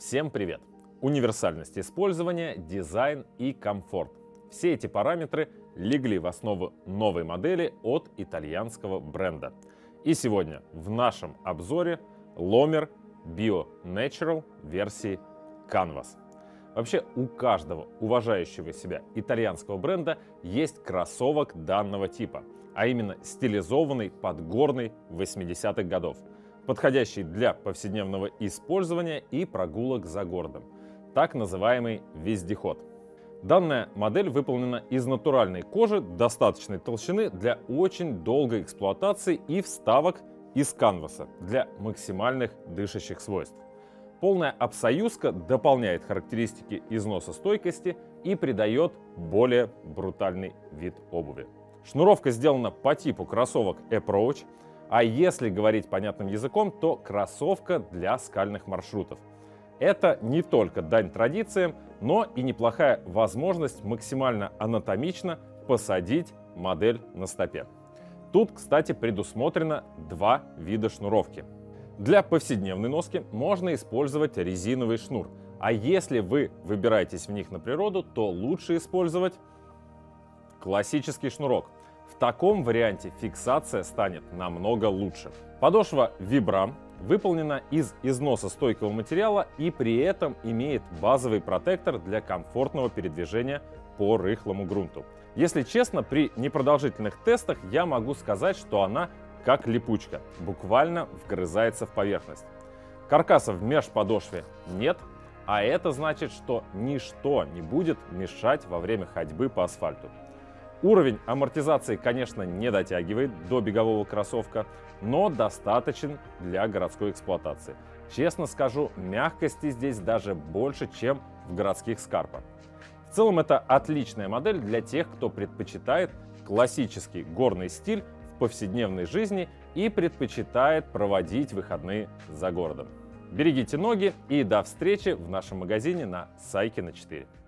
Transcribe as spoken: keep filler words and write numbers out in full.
Всем привет! Универсальность использования, дизайн и комфорт. Все эти параметры легли в основу новой модели от итальянского бренда. И сегодня в нашем обзоре Lomer Bio Natural версии Canvas. Вообще у каждого уважающего себя итальянского бренда есть кроссовок данного типа, а именно стилизованный под горный восьмидесятых годов, подходящий для повседневного использования и прогулок за городом, так называемый вездеход. Данная модель выполнена из натуральной кожи достаточной толщины для очень долгой эксплуатации и вставок из канваса для максимальных дышащих свойств. Полная обсоюзка дополняет характеристики износостойкости и придает более брутальный вид обуви. Шнуровка сделана по типу кроссовок Approach, а если говорить понятным языком, то кроссовка для скальных маршрутов. Это не только дань традициям, но и неплохая возможность максимально анатомично посадить модель на стопе. Тут, кстати, предусмотрено два вида шнуровки. Для повседневной носки можно использовать резиновый шнур, а если вы выбираетесь в них на природу, то лучше использовать классический шнурок. В таком варианте фиксация станет намного лучше. Подошва Vibram выполнена из износостойкого материала и при этом имеет базовый протектор для комфортного передвижения по рыхлому грунту. Если честно, при непродолжительных тестах я могу сказать, что она как липучка, буквально вгрызается в поверхность. Каркаса в межподошве нет, а это значит, что ничто не будет мешать во время ходьбы по асфальту. Уровень амортизации, конечно, не дотягивает до бегового кроссовка, но достаточен для городской эксплуатации. Честно скажу, мягкости здесь даже больше, чем в городских Scarpa. В целом это отличная модель для тех, кто предпочитает классический горный стиль в повседневной жизни и предпочитает проводить выходные за городом. Берегите ноги и до встречи в нашем магазине на Сайкина четыре.